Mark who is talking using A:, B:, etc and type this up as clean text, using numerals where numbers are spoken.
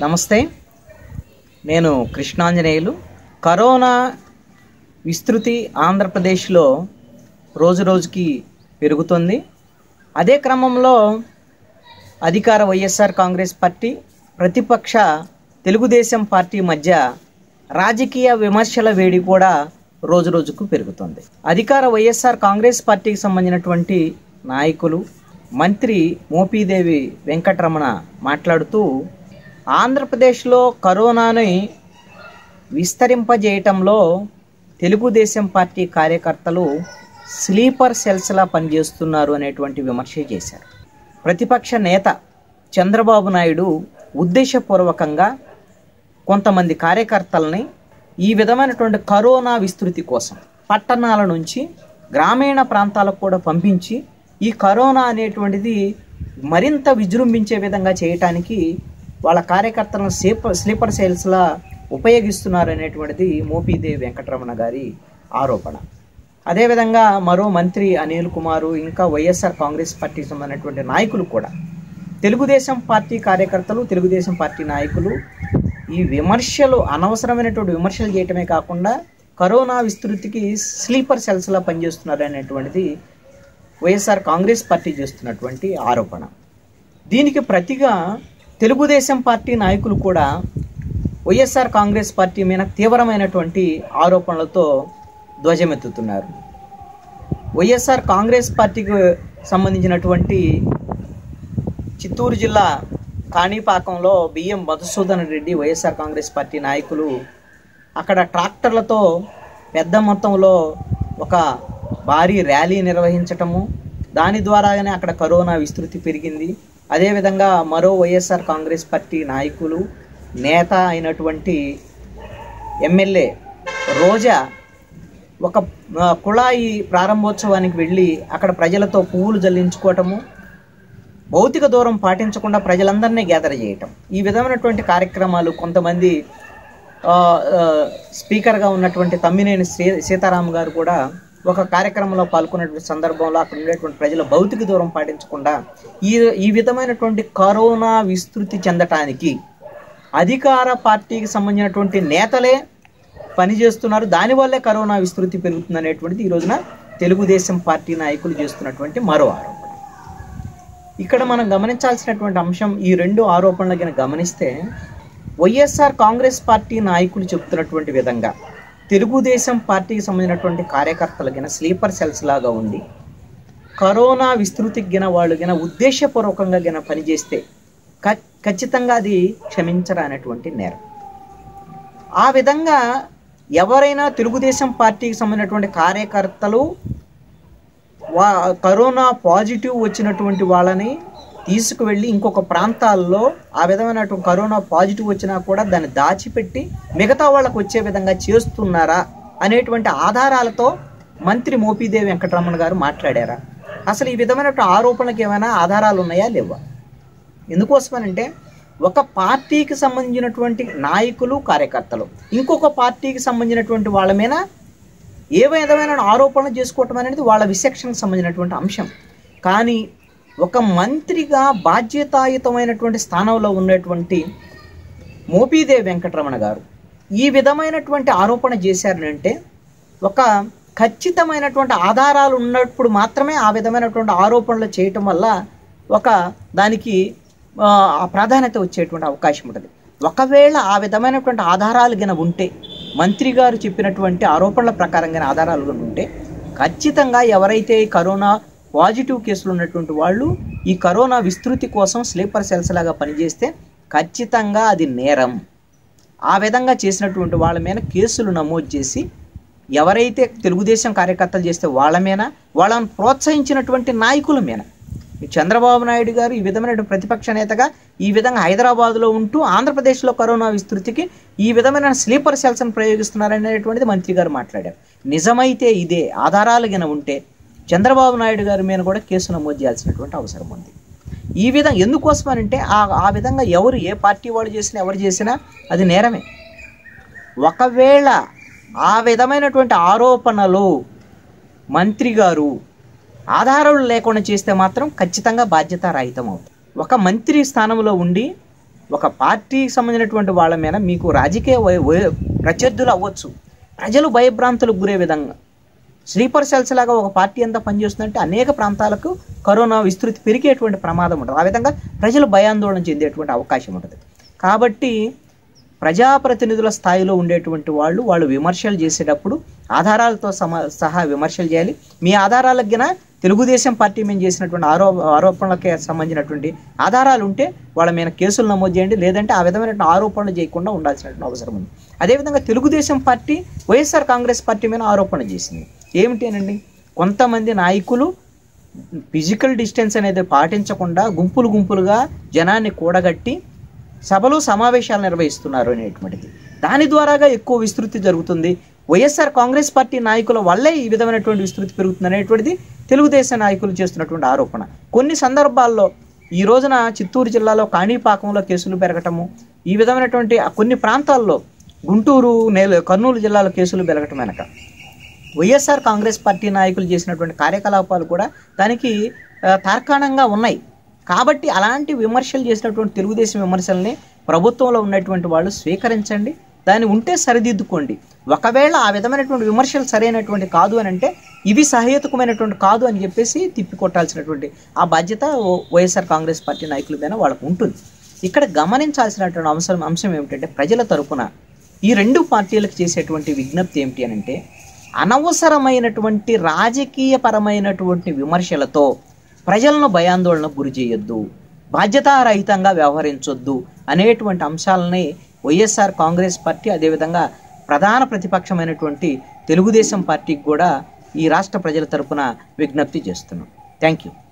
A: నమస్తే, నేను కృష్ణ అంజనేయులు. కరోనా విస్తృతి ఆంధ్రప్రదేశ్లో రోజు రోజుకి పెరుగుతుంది. అదే క్రమంలో అధికార వైఎస్ఆర్ కాంగ్రెస్ పార్టీ, ప్రతిపక్ష తెలుగుదేశం పార్టీ మధ్య రాజకీయ విమర్శల వేడి కూడా రోజు రోజుకు పెరుగుతుంది. అధికార వైఎస్ఆర్ కాంగ్రెస్ పార్టీకి సంబంధించినటువంటి నాయకులు, మంత్రి మోపిదేవి వెంకటరమణ మాట్లాడుతూ ఆంధ్రప్రదేశ్లో కరోనాని విస్తరింపజేయటంలో తెలుగుదేశం పార్టీ కార్యకర్తలు స్లీపర్ సెల్స్లా పనిచేస్తున్నారు అనేటువంటి విమర్శ చేశారు. ప్రతిపక్ష నేత చంద్రబాబు నాయుడు ఉద్దేశపూర్వకంగా కొంతమంది కార్యకర్తలని ఈ విధమైనటువంటి కరోనా విస్తృతి కోసం పట్టణాల నుంచి గ్రామీణ ప్రాంతాలకు కూడా పంపించి ఈ కరోనా అనేటువంటిది మరింత విజృంభించే విధంగా చేయటానికి వాళ్ళ కార్యకర్తలను స్లీపర్ సెల్స్లా ఉపయోగిస్తున్నారు అనేటువంటిది మోపిదేవి వెంకటరమణ గారి ఆరోపణ. అదేవిధంగా మరో మంత్రి అనిల్ కుమారు, ఇంకా వైఎస్ఆర్ కాంగ్రెస్ పార్టీకి సంబంధించినటువంటి నాయకులు కూడా, తెలుగుదేశం పార్టీ కార్యకర్తలు, తెలుగుదేశం పార్టీ నాయకులు ఈ విమర్శలు, అనవసరమైనటువంటి విమర్శలు చేయటమే కాకుండా కరోనా విస్తృతికి స్లీపర్ సెల్స్లా పనిచేస్తున్నారు అనేటువంటిది వైఎస్ఆర్ కాంగ్రెస్ పార్టీ చేస్తున్నటువంటి ఆరోపణ. దీనికి ప్రతిగా తెలుగుదేశం పార్టీ నాయకులు కూడా వైఎస్ఆర్ కాంగ్రెస్ పార్టీ మీద తీవ్రమైనటువంటి ఆరోపణలతో ధ్వజమెత్తుతున్నారు. వైఎస్ఆర్ కాంగ్రెస్ పార్టీకి సంబంధించినటువంటి చిత్తూరు జిల్లా కాణిపాకంలో బిఎం మధుసూదన్ రెడ్డి, వైఎస్ఆర్ కాంగ్రెస్ పార్టీ నాయకులు అక్కడ ట్రాక్టర్లతో పెద్ద మొత్తంలో ఒక భారీ ర్యాలీ నిర్వహించటము, దాని ద్వారానే అక్కడ కరోనా విస్తృతి పెరిగింది. అదేవిధంగా మరో వైఎస్ఆర్ కాంగ్రెస్ పార్టీ నాయకులు, నేత అయినటువంటి ఎమ్మెల్యే రోజా ఒక కుళాయి ప్రారంభోత్సవానికి వెళ్ళి అక్కడ ప్రజలతో పువ్వులు జల్లించుకోవటము, భౌతిక దూరం పాటించకుండా ప్రజలందరినీ గ్యాదర్ చేయటం, ఈ విధమైనటువంటి కార్యక్రమాలు కొంతమంది స్పీకర్గా ఉన్నటువంటి తమ్మినేని సీతారాం గారు కూడా ఒక కార్యక్రమంలో పాల్గొన్నటువంటి సందర్భంలో అక్కడ ఉండేటువంటి ప్రజలు భౌతిక దూరం పాటించకుండా ఈ విధమైనటువంటి కరోనా విస్తృతి చెందటానికి అధికార పార్టీకి సంబంధించినటువంటి నేతలే పనిచేస్తున్నారు. దానివల్లే కరోనా విస్తృతి పెరుగుతుంది అనేటువంటిది ఈ రోజున తెలుగుదేశం పార్టీ నాయకులు చేస్తున్నటువంటి మరో ఆరోపణ. ఇక్కడ మనం గమనించాల్సినటువంటి అంశం, ఈ రెండు ఆరోపణలు కనుక గమనిస్తే, వైఎస్ఆర్ కాంగ్రెస్ పార్టీ నాయకులు చెప్తున్నటువంటి విధంగా తెలుగుదేశం పార్టీకి సంబంధించినటువంటి కార్యకర్తలు గిన స్లీపర్ సెల్స్ లాగా ఉండి కరోనా విస్తృతికి గిన వాళ్ళు గిన ఉద్దేశపూర్వకంగా గిన పనిచేస్తే ఖచ్చితంగా అది క్షమించరానటువంటి నేరం. ఆ విధంగా ఎవరైనా తెలుగుదేశం పార్టీకి సంబంధించినటువంటి కార్యకర్తలు కరోనా పాజిటివ్ వచ్చినటువంటి వాళ్ళని తీసుకువెళ్ళి ఇంకొక ప్రాంతాల్లో ఆ విధమైనటువంటి కరోనా పాజిటివ్ వచ్చినా కూడా దాన్ని దాచిపెట్టి మిగతా వాళ్ళకు వచ్చే విధంగా చేస్తున్నారా అనేటువంటి ఆధారాలతో మంత్రి మోపిదేవి వెంకటరమణ గారు మాట్లాడారా? అసలు ఈ విధమైనటువంటి ఆరోపణలకు ఏమైనా ఆధారాలు ఉన్నాయా లేవా? ఎందుకోసమనంటే, ఒక పార్టీకి సంబంధించినటువంటి నాయకులు, కార్యకర్తలు ఇంకొక పార్టీకి సంబంధించినటువంటి వాళ్ళ మీద ఏ విధమైన ఆరోపణలు చేసుకోవటం అనేది వాళ్ళ విచక్షణకు సంబంధించినటువంటి అంశం. కానీ ఒక మంత్రిగా బాధ్యతాయుతమైనటువంటి స్థానంలో ఉన్నటువంటి మోపిదేవి వెంకటరమణ గారు ఈ విధమైనటువంటి ఆరోపణ చేశారనంటే, ఒక ఖచ్చితమైనటువంటి ఆధారాలు ఉన్నప్పుడు మాత్రమే ఆ విధమైనటువంటి ఆరోపణలు చేయటం వల్ల ఒక దానికి ప్రాధాన్యత వచ్చేటువంటి అవకాశం ఉంటుంది. ఒకవేళ ఆ విధమైనటువంటి ఆధారాలు గిన ఉంటే, మంత్రి గారు చెప్పినటువంటి ఆరోపణల ప్రకారంగా ఆధారాలు ఉంటే, ఖచ్చితంగా ఎవరైతే కరోనా పాజిటివ్ కేసులు ఉన్నటువంటి వాళ్ళు ఈ కరోనా విస్తృతి కోసం స్లీపర్ సెల్స్ లాగా పనిచేస్తే ఖచ్చితంగా అది నేరం. ఆ విధంగా చేసినటువంటి వాళ్ళ మీద కేసులు నమోదు చేసి, ఎవరైతే తెలుగుదేశం కార్యకర్తలు చేస్తే వాళ్ళ మీద, వాళ్ళని ప్రోత్సహించినటువంటి నాయకుల మీద, చంద్రబాబు నాయుడు గారు ఈ విధమైన ప్రతిపక్ష నేతగా ఈ విధంగా హైదరాబాద్లో ఉంటూ ఆంధ్రప్రదేశ్లో కరోనా విస్తృతికి ఈ విధమైన స్లీపర్ సెల్స్ను ప్రయోగిస్తున్నారనేటువంటిది మంత్రి గారు మాట్లాడారు. నిజమైతే ఇదే ఆధారాలు గిన ఉంటే చంద్రబాబు నాయుడు గారి మీద కూడా కేసు నమోదు చేయాల్సినటువంటి అవసరం ఉంది. ఈ విధంగా ఎందుకోసమనంటే, ఆ విధంగా ఎవరు, ఏ పార్టీ వాళ్ళు చేసినా, ఎవరు చేసినా అది నేరమే. ఒకవేళ ఆ విధమైనటువంటి ఆరోపణలు మంత్రి గారు ఆధారాలు లేకుండా చేస్తే మాత్రం ఖచ్చితంగా బాధ్యత రాహితం అవుతుంది. ఒక మంత్రి స్థానంలో ఉండి ఒక పార్టీకి సంబంధించినటువంటి వాళ్ళ మీద మీకు రాజకీయ ప్రత్యర్థులు అవ్వచ్చు, ప్రజలు భయభ్రాంతులకు గురే విధంగా స్లీపర్ సెల్స్ లాగా ఒక పార్టీ అంతా పనిచేస్తుందంటే అనేక ప్రాంతాలకు కరోనా విస్తృతి పెరిగేటువంటి ప్రమాదం ఉంటుంది. ఆ విధంగా ప్రజలు భయాందోళన చెందేటువంటి అవకాశం ఉంటుంది. కాబట్టి ప్రజాప్రతినిధుల స్థాయిలో ఉండేటువంటి వాళ్ళు విమర్శలు చేసేటప్పుడు ఆధారాలతో సహా విమర్శలు చేయాలి. మీ ఆధారాలకు గిన తెలుగుదేశం పార్టీ మేము చేసినటువంటి ఆరోపణలకి సంబంధించినటువంటి ఆధారాలు ఉంటే వాళ్ళ మీద కేసులు నమోదు చేయండి, లేదంటే ఆ విధమైనటువంటి ఆరోపణలు చేయకుండా ఉండాల్సినటువంటి అవసరం ఉంది. అదేవిధంగా తెలుగుదేశం పార్టీ వైఎస్ఆర్ కాంగ్రెస్ పార్టీ మీద ఆరోపణ చేసింది. ఏమిటి అనండి, కొంతమంది నాయకులు ఫిజికల్ డిస్టెన్స్ అనేది పాటించకుండా గుంపులుగా జనాన్ని కూడగట్టి సభలు సమావేశాలు నిర్వహిస్తున్నారు అనేటువంటిది. దాని ద్వారాగా ఎక్కువ విస్తృతి జరుగుతుంది. వైఎస్ఆర్ కాంగ్రెస్ పార్టీ నాయకుల వల్లే ఈ విధమైనటువంటి విస్తృతి పెరుగుతుంది అనేటువంటిది తెలుగుదేశం నాయకులు చేస్తున్నటువంటి ఆరోపణ. కొన్ని సందర్భాల్లో ఈ రోజున చిత్తూరు జిల్లాలో కాణిపాకంలో కేసులు పెరగటము, ఈ విధమైనటువంటి కొన్ని ప్రాంతాల్లో గుంటూరు కర్నూలు జిల్లాలో కేసులు పెరగటం వెనక వైఎస్ఆర్ కాంగ్రెస్ పార్టీ నాయకులు చేసినటువంటి కార్యకలాపాలు కూడా దానికి తార్కాణంగా ఉన్నాయి. కాబట్టి అలాంటి విమర్శలు చేసినటువంటి తెలుగుదేశం విమర్శల్ని ప్రభుత్వంలో ఉన్నటువంటి వాళ్ళు స్వీకరించండి, దాన్ని ఉంటే సరిదిద్దుకోండి. ఒకవేళ ఆ విధమైనటువంటి విమర్శలు సరైనటువంటి కాదు అని అంటే ఇవి సహేతుకమైనటువంటి కాదు అని చెప్పేసి తిప్పికొట్టాల్సినటువంటి ఆ బాధ్యత వైఎస్ఆర్ కాంగ్రెస్ పార్టీ నాయకుల మీద వాళ్ళకు ఉంటుంది. ఇక్కడ గమనించాల్సినటువంటి అంశం ఏమిటంటే ప్రజల తరపున ఈ రెండు పార్టీలకు చేసేటువంటి విజ్ఞప్తి ఏమిటి అని అంటే అనవసరమైనటువంటి రాజకీయపరమైనటువంటి విమర్శలతో ప్రజలను భయాందోళనకు గురి చేయొద్దు, బాధ్యతారహితంగా వ్యవహరించొద్దు అనేటువంటి అంశాలని వైఎస్ఆర్ కాంగ్రెస్ పార్టీ అదేవిధంగా ప్రధాన ప్రతిపక్షమైనటువంటి తెలుగుదేశం పార్టీకి కూడా ఈ రాష్ట్ర ప్రజల తరపున విజ్ఞప్తి చేస్తున్నాం. Thank you.